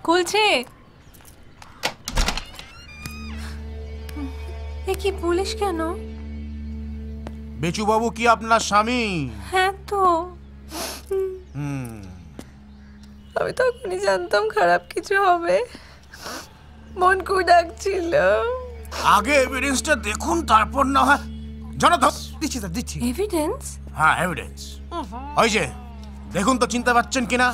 খুলছে। এ কি পুলিশ কেন? বেচু বাবু কি আপনার স্বামী? হ্যাঁ তো। আমি তখনই জানতাম খারাপ কিছু হবে। মন কু ডাকছিল। আগে এভিডেন্সটা দেখুন, তারপর না হয় জানো তো। দিচ্ছি স্যার, দিচ্ছি। এভিডেন্স? হ্যাঁ, এভিডেন্স। ওই যে দেখুন তো, চিনতে পারছেন কিনা?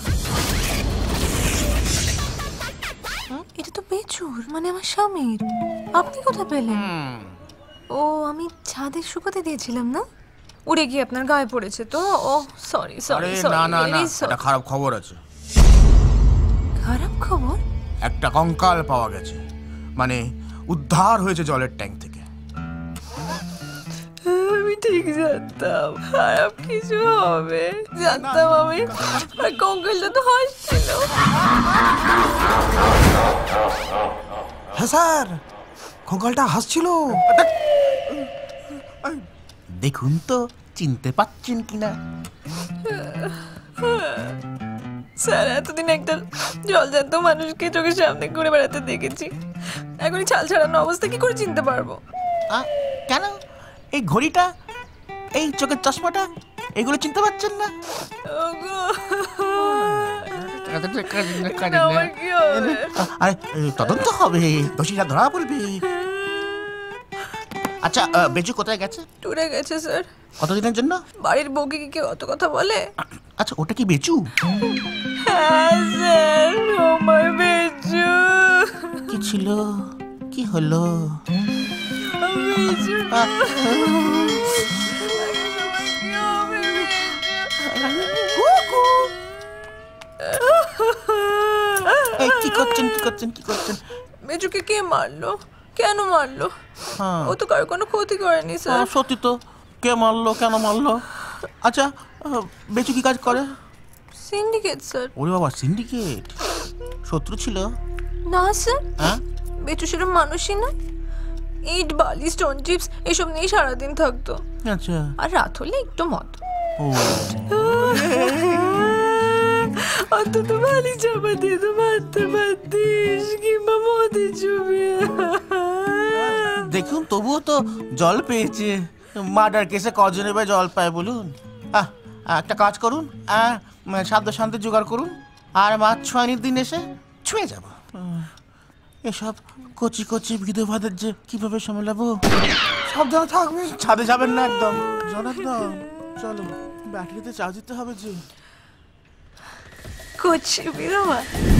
এটা তো বেচুর, মানে আমার স্বামীর। আপনি কোথা পেলেন? ও, আমি ছাদে শুকাতে দিয়েছিলাম না, উড়ে গিয়ে আপনার গায়ে পড়েছে তো। Oh sorry sorry sorry. না না না, একটা খারাপ খবর আছে। খারাপ খবর? একটা কঙ্কাল পাওয়া গেছে, মানে উদ্ধার হয়েছে জলের ট্যাঙ্ক থেকে। আমি ঠিক জানতাম খারাপ কিছু হবে, জানতাম আমি। আর কঙ্কালটা তো হাসছিল। হ্যাঁ স্যার, কঙ্কালটা হাসছিল। দেখুন তো চিনতে পাচ্ছেন কিনা? স্যার, এতদিন একটা জলজান্ত মানুষকে চোখের সামনে ঘুরে বেড়াতে দেখেছি, এখনই ছাল ছাড়ানো অবস্থা কি করে চিনতে পারবো? কেন এই ঘড়িটা, এই চোখের চশমাটা, এগুলো চিনতে পারছেন না? ওগো, আমার কি হবে? আরে তদন্ত হবে, দোষীরা ধরা পড়বে। আচ্ছা, বেচু কোথায় গেছে? টুরে গেছে স্যার। কতদিনের জন্য? বাড়ির বউকে কি কেউ অত কথা বলে? আচ্ছা, ওটা কি বেচু? হ্যাঁ স্যার, আমার বেচু। কি ছিল, কি হলো? বেচু কি করছেন, কি করছেন, কি করছেন? বেচুকে কে মারলো? কেন মারলো? ও তো কারো কোনো ক্ষতি করেনি স্যার। সত্যি তো, কে মারলো, কেন মারলো? আচ্ছা, বেচু কি কাজ করে? Syndicate sir. ওরে বাবা, সিন্ডিকেট? শত্রু ছিল? না স্যার, হ্যাঁ, বেচু সেরকম মানুষই না। ইট, বালি, স্টোন চিপস এসব নিয়ে সারাদিন থাকতো। আচ্ছা। আর রাত হলে একটু মদ। ও, অন্তত বালি চাপা দিয়ে তো মারতে পারতিস, কিংবা মদে চুবিয়ে। দেখুন তবুও তো জল পেয়েছে। মার্ডার কেসে কজনে বা জল পায় বলুন? একটা কাজ করুন, সাধ্য শান্তি জোগাড় করুন, আর মাছ ছোঁয়ানির দিন এসে ছুঁয়ে যাব। এসব কচি কচি বিধবাদের যে কিভাবে সামলাবো। সাবধানে থাকবেন, ছাদে যাবেন না একদম। জনার্দন, চলো, ব্যাটারিতে চার্জ দিতে হবে যে। কচি বিধবা?